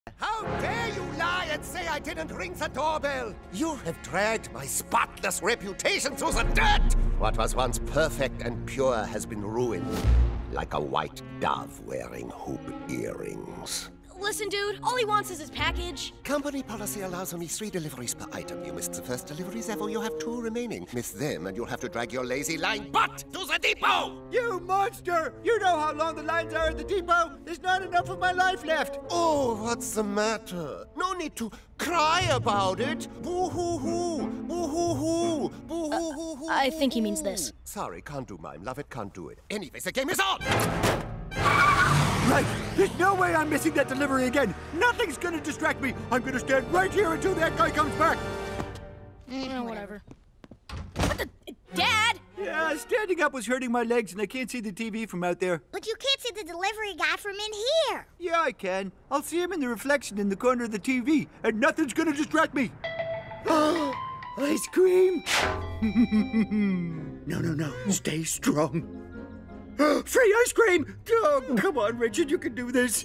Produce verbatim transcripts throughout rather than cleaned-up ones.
How dare you lie and say I didn't ring the doorbell? You have dragged my spotless reputation through the dirt! What was once perfect and pure has been ruined, like a white dove wearing hoop earrings. Listen, dude, all he wants is his package. Company policy allows only three deliveries per item. You missed the first delivery, therefore you have two remaining. Miss them, and you'll have to drag your lazy lying butt to the depot! You monster! You know how long the lines are at the depot? There's not enough of my life left! Oh, what's the matter? No need to cry about it! Boo-hoo-hoo! Boo-hoo-hoo! Boo-hoo-hoo-hoo! I think he means this. Sorry, can't do mine. Love it, can't do it. Anyways, the game is on! Right! There's no way I'm missing that delivery again! Nothing's gonna distract me! I'm gonna stand right here until that guy comes back! Mm, whatever. What the... Dad! Yeah, standing up was hurting my legs and I can't see the T V from out there. But you can't see the delivery guy from in here! Yeah, I can. I'll see him in the reflection in the corner of the T V, and nothing's gonna distract me! Ice cream! No, no, no. Stay strong. Free ice cream! Oh, come on, Richard, you can do this.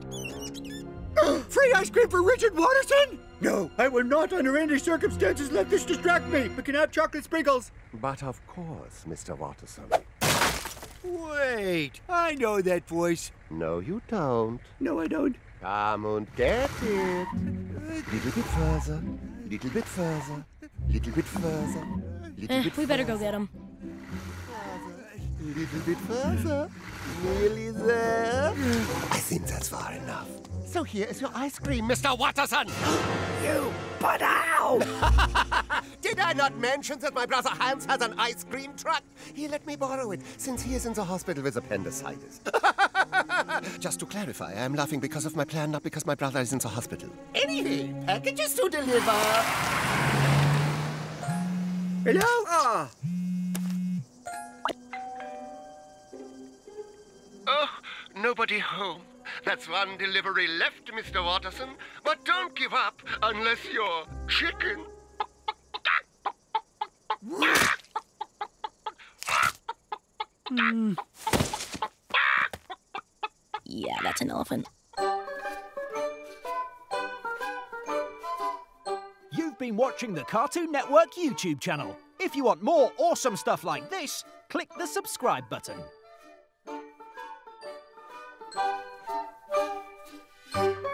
Free ice cream for Richard Watterson? No, I will not under any circumstances let this distract me. We can have chocolate sprinkles. But of course, Mister Watterson. Wait, I know that voice. No, you don't. No, I don't. Come and get it. Little bit further, little bit further, little bit further, little Eh, bit we better go further. get him. Little bit further. Nearly there. I think that's far enough. So here is your ice cream, Mister Watterson. You, but ow! Did I not mention that my brother Hans has an ice cream truck? He let me borrow it, since he is in the hospital with appendicitis. Just to clarify, I am laughing because of my plan, not because my brother is in the hospital. Anyway, packages to deliver. Hello? Ah. Oh, nobody home. That's one delivery left, Mister Watterson. But don't give up unless you're chicken. Mm. Yeah, that's an elephant. You've been watching the Cartoon Network YouTube channel. If you want more awesome stuff like this, click the subscribe button.